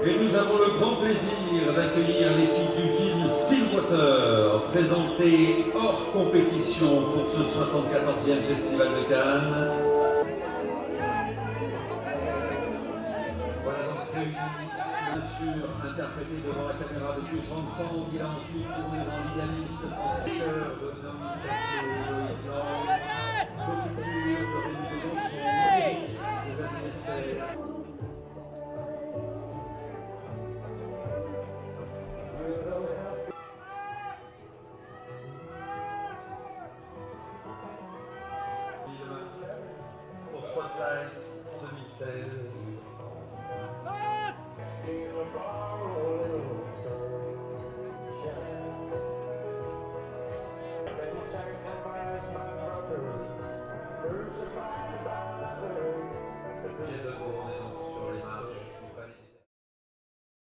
Et nous avons le grand plaisir d'accueillir l'équipe du film Stillwater, présenté hors compétition pour ce 74e Festival de Cannes. Voilà donc réuni, bien sûr, interprété devant la caméra de plus 30 ans, il a ensuite tourné dans l'idéaliste français de Nomi Sato, Loïc Lang, Sophie Pure, Corinne Besançon, Félix, des années